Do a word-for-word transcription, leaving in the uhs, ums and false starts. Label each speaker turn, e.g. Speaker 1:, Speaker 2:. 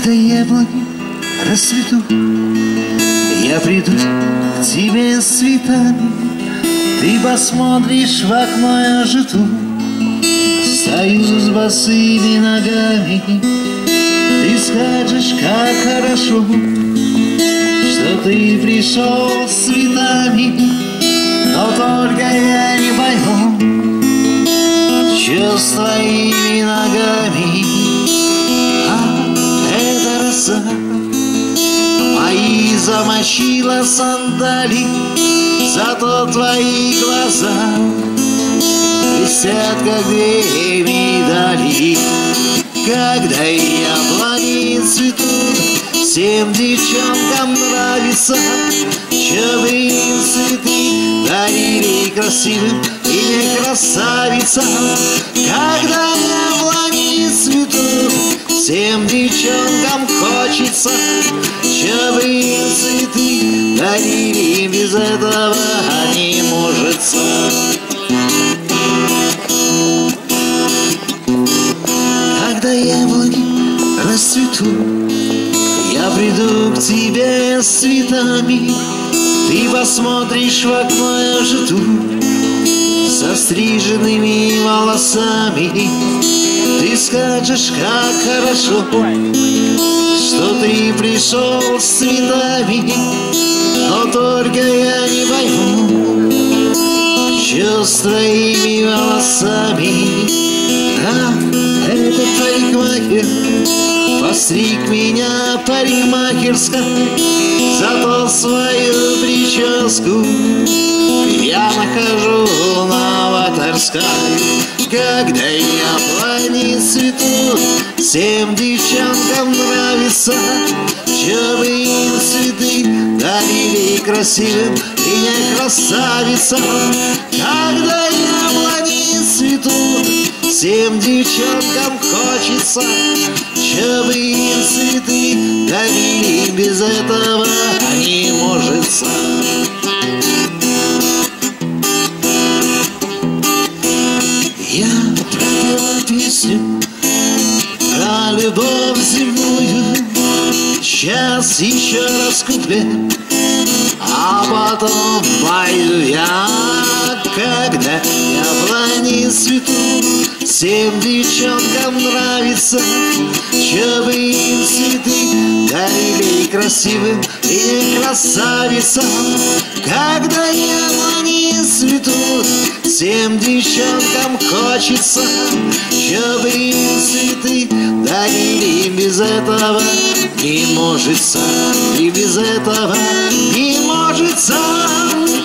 Speaker 1: Когда яблони расцветут, я приду к тебе с цветами. Ты посмотришь в окно, я жду, стою с босыми ногами. Ты скажешь, как хорошо, что ты пришел с цветами. Но только я не пойму, что с твоими ногами. А это роса мои замочила сандали, зато твои глаза блестят, как две медали. Когда яблони цветут, всем девчонкам нравится, чтобы им цветы дарили красивым и не красавицам. Когда яблони цветут, всем девчонкам хочется, чтобы им цветы дарили, без этого не может. Когда яблони расцветут, я приду к тебе с цветами. Ты посмотришь в окно, я жду, со стриженными волосами. Ты скажешь, как хорошо, что ты пришел с цветами. Но только я не пойму, что с твоими волосами. А этот парикмахер постриг меня парикмахерской, зато свою прическу я нахожу новаторской. Когда яблони цветут, всем девчонкам нравится, чтобы им цветы дарили красивым и не красавицам. Когда яблони цветут, всем девчонкам хочется, чтобы им цветы дарили, без этого не может. Я пропела песню про любовь земную, сейчас еще раз куплет, а потом пою я. Когда яблони цветут, всем девчонкам нравится, чтобы им цветы дарили красивым и не красавицам. Когда яблони цветут, всем девчонкам хочется, чтобы им цветы дарили, без этого не может, и без этого не может.